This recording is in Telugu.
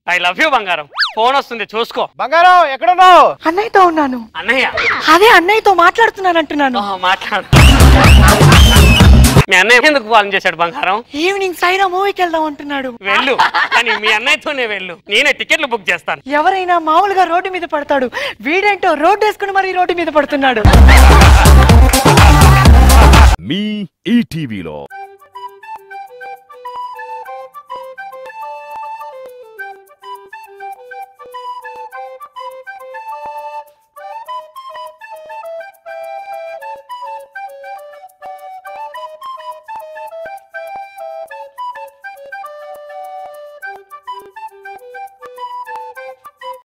ఐ లవ్ యూ బంగారం. ఫోన్ వస్తుంది చూసుకో. బంగారం ఎక్కడున్నావు? అన్నయ్యతో ఉన్నాను. అన్నయ్య? అదే అన్నయ్యతో మాట్లాడుతున్నాను అంటున్నాను. మాట్లాడు. మీ అన్నయ్య ఎందుకు ఫోన్ చేశాడు బంగారం? ఈవినింగ్ సైరా మూవీకి వెళ్దాం అంటున్నాడు. వెళ్ళు, కానీ మీ అన్నయ్యతోనే వెళ్ళు. నేనే టికెట్లు బుక్ చేస్తాను. ఎవరైనా మామూలుగా రోడ్డు మీద పడతాడు, వీడేంటో రోడ్డు వేసుకుని మరి రోడ్డు మీద పడుతున్నాడు. మీ ఈటీవీలో